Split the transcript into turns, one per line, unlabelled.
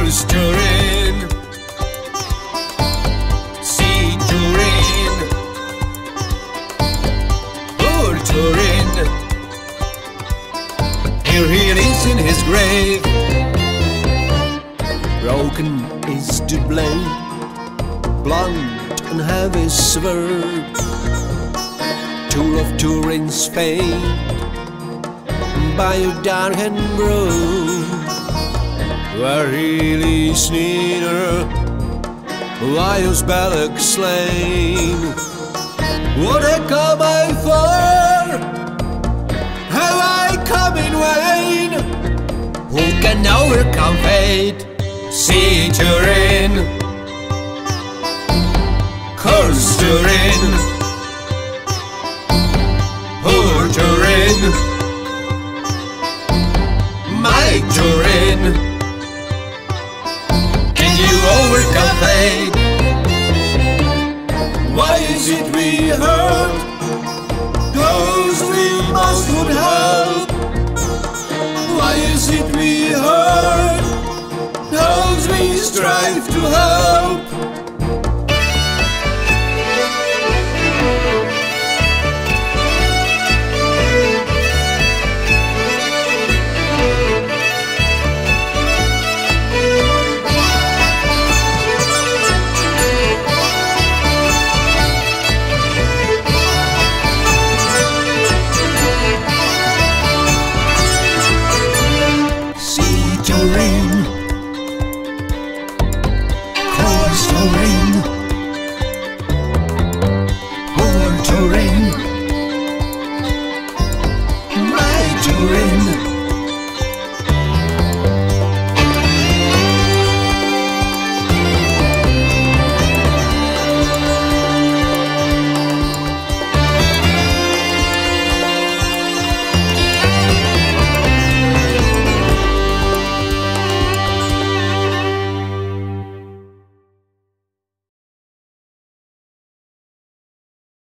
Curse Turin, see Turin, poor Turin. Here he is in his grave. Broken is the blade, blunt and heavy sword, tool of Turin's fate, by a darkened road, where he lies neither, Laius Belloc slain. What I come I for? Have I come in vain? Who can overcome fate? See Turin, curse Turin, poor Turin, my Turin. Can you overcome fate? Why is it we hurt those we must would help? Why is it we hurt those we strive to help?